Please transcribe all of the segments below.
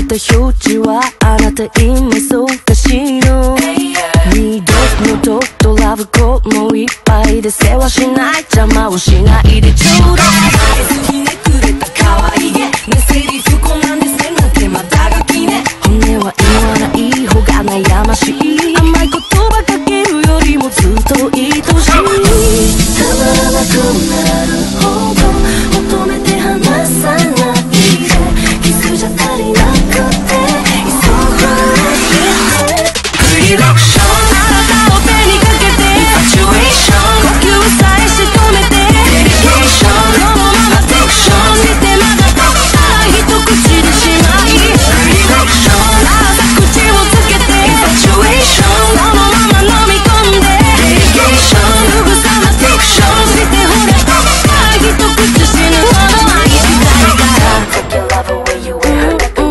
た表示はあなた今そうかしの二度のとドラブコもいっぱいで世話しない邪魔をしないでちょうだいひねくれた可愛いげねセリフこなんですねなんてまたがきね本音は言わない方が悩ましい甘い言葉かけるよりもずっと愛しいたまらなくなるほど求めて離さないでキスじゃ足りなくて急がないでクリレクションあなたを手にかけてインファチュエーション呼吸さえ仕留めてデリケーションこのままフィクションしてまだたった一口でしまいクリレクションあなた口をつけてインファチュエーションそのまま飲み込んでデリケーションすぐさまフィクションしてほらたった一口死ぬほど愛したいから Take your love away you wear her like a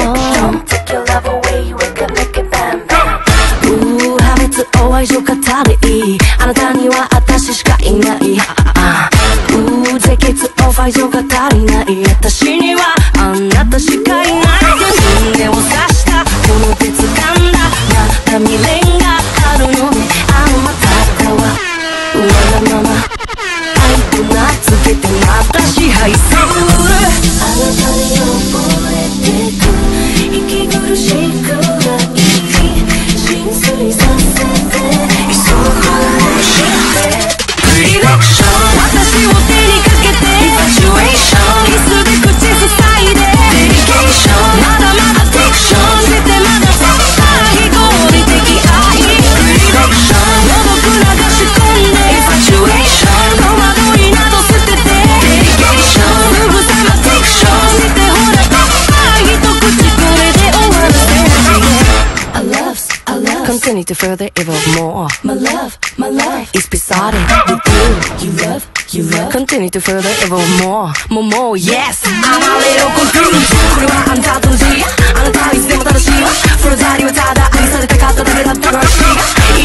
yak Take your love away you wake up make it bam bam 破滅を愛情語りあなたには私しかいない絶血を愛情語りない私にはあなたしかいない胸を刺したこの鉄感だまた未練があるのねまたはわがまま愛と名付けてまた支配するあなたに溺れてく息苦しくない浸水させて急ぐしてクリレクション私を手にかけてインファチュエーションキスで口塞いでデリケーションまだまだフィクションしてまだたった非合理的愛クリレクション重く流し込んでインファチュエーション戸惑いなど捨ててデリケーションすぐさまフィクションしてほらたった一口これで終わるぜ I love continue to further evolve more my life is beside it with you continue to further evolve more yes I'm a little confused これはあなたと同時あなたはいつでも正しいわフロザリはただ愛されたかっただけだったらしい